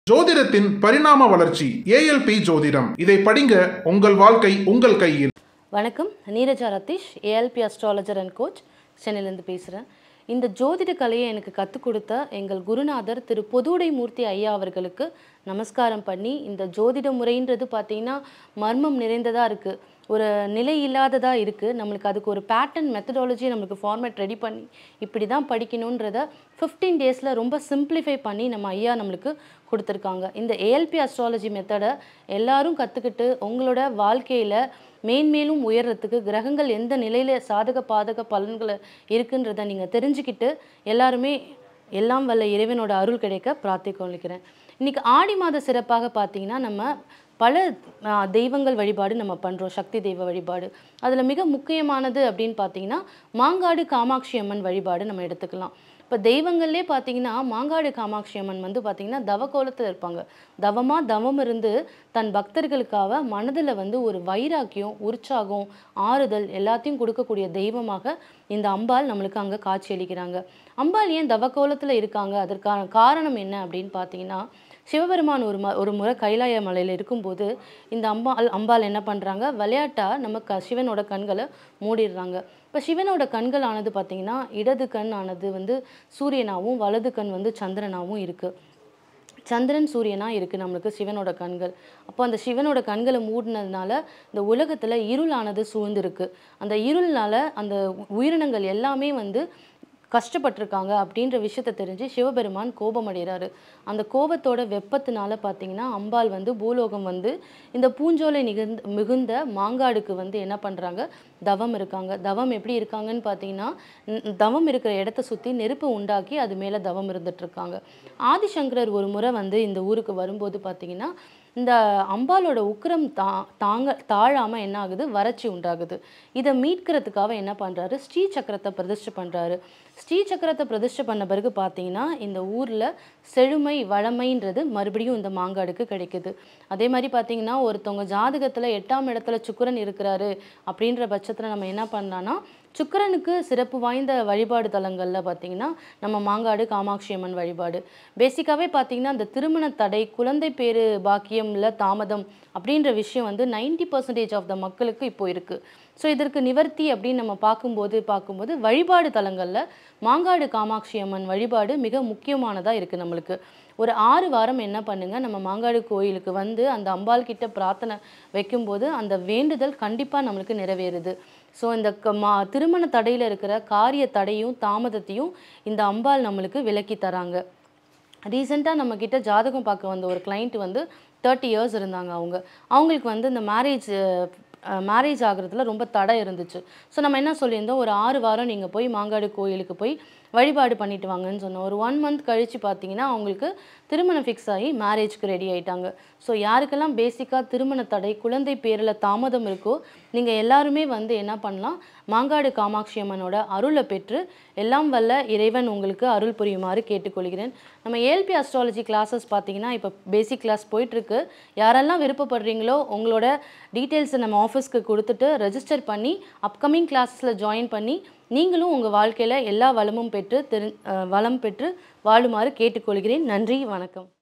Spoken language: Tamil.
ஜோதிடத்தின் பரிணாம வளர்ச்சி ஏஎல்பி ஜோதிடம். இதை படிங்க, உங்கள் வாழ்க்கை உங்கள் கையில். வணக்கம், Neeraja Ratheesh, ALP astrologer and coach, சென்னையிலேருந்து பேசுகிறேன். இந்த ஜோதிட கலையை எனக்கு கற்றுக் கொடுத்த எங்கள் குருநாதர் திரு பொதுவுடைமூர்த்தி ஐயா அவர்களுக்கு நமஸ்காரம் பண்ணி, இந்த ஜோதிட முறைன்றது பார்த்திங்கன்னா மர்மம் நிறைந்ததாக இருக்குது, ஒரு நிலை இல்லாததாக இருக்குது. நம்மளுக்கு அதுக்கு ஒரு பேட்டர்ன் மெத்தடாலஜி நம்மளுக்கு ஃபார்மேட் ரெடி பண்ணி இப்படி தான் படிக்கணுன்றத 15 டேஸில் ரொம்ப சிம்பிளிஃபை பண்ணி நம்ம ஐயா நம்மளுக்கு கொடுத்துருக்காங்க. இந்த ஏஎல்பி அஸ்ட்ராலஜி மெத்தடை எல்லாரும் கற்றுக்கிட்டு உங்களோட வாழ்க்கையில் மேன்மேலும் உயர்றதுக்கு கிரகங்கள் எந்த நிலையில் சாதக பாதக பலன்களை இருக்குன்றதை நீங்கள் தெரிஞ்சுக்கிட்டு எல்லாருமே எல்லாம் வல்ல இறைவனோட அருள் கிடைக்க பிரார்த்திக்கொள்கிறேன். இன்றைக்கி ஆடி மாத சிறப்பாக பார்த்திங்கன்னா நம்ம பல தெய்வங்கள் வழிபாடு நம்ம பண்ணுறோம், சக்தி தெய்வ வழிபாடு. அதில் மிக முக்கியமானது அப்படின்னு பார்த்திங்கன்னா மாங்காடு காமாட்சி அம்மன் வழிபாடு நம்ம எடுத்துக்கலாம். இப்போ தெய்வங்கள்லே பார்த்திங்கன்னா மாங்காடு காமாட்சி அம்மன் வந்து பார்த்திங்கன்னா தவக்கோலத்தில் இருப்பாங்க. தவம் இருந்து தன் பக்தர்களுக்காக மனதில் வந்து ஒரு வைராக்கியம், உற்சாகம், ஆறுதல் எல்லாத்தையும் கொடுக்கக்கூடிய தெய்வமாக இந்த அம்பாள் நம்மளுக்கு அங்கே காட்சி அளிக்கிறாங்க. அம்பாள் ஏன் தவக்கோலத்தில் இருக்காங்க, அதற்கான காரணம் என்ன அப்படின்னு பார்த்திங்கன்னா, சிவபெருமான் ஒரு முறை கைலாய மலையில் இருக்கும்போது இந்த அம்பாள் என்ன பண்ணுறாங்க, விளையாட்டாக நம்ம சிவனோட கண்களை மூடிடுறாங்க. இப்போ சிவனோட கண்கள் ஆனது பார்த்திங்கன்னா இடது கண் ஆனது வந்து சூரியனாகவும் வலது கண் வந்து சந்திரனாகவும் இருக்குது. சந்திரன் சூரியனாக இருக்குது நம்மளுக்கு சிவனோட கண்கள். அப்போ அந்த சிவனோட கண்களை மூடினதுனால இந்த உலகத்தில் இருளானது சூழ்ந்துருக்கு. அந்த இருள்னால அந்த உயிரினங்கள் எல்லாமே வந்து கஷ்டப்பட்டிருக்காங்க அப்படின்ற விஷயத்தை தெரிஞ்சு சிவபெருமான் கோபமடைகிறாரு. அந்த கோபத்தோட வெப்பத்தினால பார்த்திங்கன்னா அம்பாள் வந்து பூலோகம் வந்து இந்த பூஞ்சோலை மிகுந்த மாங்காடுக்கு வந்து என்ன பண்ணுறாங்க, தவம் இருக்காங்க. தவம் எப்படி இருக்காங்கன்னு பார்த்தீங்கன்னா, தவம் இருக்கிற இடத்த சுற்றி நெருப்பு உண்டாக்கி அது மேலே தவம் இருந்துகிட்ருக்காங்க. ஆதிசங்கரர் ஒரு முறை வந்து இந்த ஊருக்கு வரும்போது பார்த்திங்கன்னா இந்த அம்பாலோட உக்கிரம் தாழாமல் என்ன ஆகுது, வறட்சி உண்டாகுது. இதை மீட்கிறதுக்காக என்ன பண்ணுறாரு, ஸ்ரீ சக்கரத்தை பிரதிஷ்டை பண்ணுறாரு. ஸ்ரீ சக்கரத்தை பிரதிஷ்டை பண்ண பிறகு பார்த்தீங்கன்னா இந்த ஊரில் செழுமை வளமைன்றது மறுபடியும் இந்த மாங்காடுக்கு கிடைக்குது. அதே மாதிரி பார்த்தீங்கன்னா ஒருத்தவங்க ஜாதகத்தில் 8ஆம் இடத்துல சுக்கிரன் இருக்கிறாரு அப்படின்ற பட்சத்தில் நம்ம என்ன பண்ணலான்னா, சுக்கிரனுக்கு சிறப்பு வாய்ந்த வழிபாடு தலங்களில் பார்த்திங்கன்னா நம்ம மாங்காடு காமாட்சி அம்மன் வழிபாடு. பேசிக்காகவே பார்த்திங்கன்னா அந்த திருமண தடை, குழந்தை பேரு பாக்கியம் இல்லை தாமதம் அப்படின்ற விஷயம் வந்து 90% ஆஃப் த மக்களுக்கு இப்போது இருக்குது. ஸோ இதற்கு நிவர்த்தி அப்படின்னு நம்ம பார்க்கும்போது வழிபாடு தலங்களில் மாங்காடு காமாட்சி அம்மன் வழிபாடு மிக முக்கியமானதாக இருக்குது. நம்மளுக்கு ஒரு 6 வாரம் என்ன பண்ணுங்கள், நம்ம மாங்காடு கோயிலுக்கு வந்து அந்த அம்பாள் கிட்ட பிரார்த்தனை வைக்கும்போது அந்த வேண்டுதல் கண்டிப்பாக நம்மளுக்கு நிறைவேறுது. ஸோ இந்த திருமண தடையில் இருக்கிற காரிய தடையும் தாமதத்தையும் இந்த அம்பாள் நம்மளுக்கு விலக்கி தராங்க. ரீசெண்டாக நம்மக்கிட்ட ஜாதகம் பார்க்க வந்த ஒரு கிளைண்ட் வந்து 30 இயர்ஸ் இருந்தாங்க. அவங்களுக்கு வந்து இந்த மேரேஜ் ஆகிறதுல ரொம்ப தடை இருந்துச்சு. ஸோ நம்ம என்ன சொல்லியிருந்தோம், ஒரு 6 வாரம் நீங்கள் போய் மாங்காடு கோயிலுக்கு போய் வழிபாடு பண்ணிட்டு வாங்கன்னு சொன்னோம். ஒரு 1 மந்த் கழித்து பார்த்தீங்கன்னா அவங்களுக்கு திருமணம் ஃபிக்ஸ் ஆகி மேரேஜ்க்கு ரெடி ஆகிட்டாங்க. ஸோ யாருக்கெல்லாம் பேசிக்காக திருமண தடை, குழந்தை பேரில் தாமதம் இருக்கோ நீங்கள் எல்லாருமே வந்து என்ன பண்ணலாம், மாங்காடு காமாட்சி அம்மனோட அருளை பெற்று எல்லாம் வல்ல இறைவன் உங்களுக்கு அருள் புரியுமாறு கேட்டுக்கொள்கிறேன். நம்ம ஏஎல்பி அஸ்ட்ராலஜி கிளாஸஸ் பார்த்தீங்கன்னா இப்போ பேசிக் கிளாஸ் போயிட்டுருக்கு. யாரெல்லாம் விருப்பப்படுறீங்களோ உங்களோட டீட்டெயில்ஸை நம்ம ஆஃபீஸ்க்கு கொடுத்துட்டு ரெஜிஸ்டர் பண்ணி அப்கமிங் கிளாஸஸில் ஜாயின் பண்ணி நீங்களும் உங்கள் வாழ்க்கையில் எல்லா வளமும் பெற்று வளம் பெற்று வாழுமாறு கேட்டுக்கொள்கிறேன். நன்றி, வணக்கம்.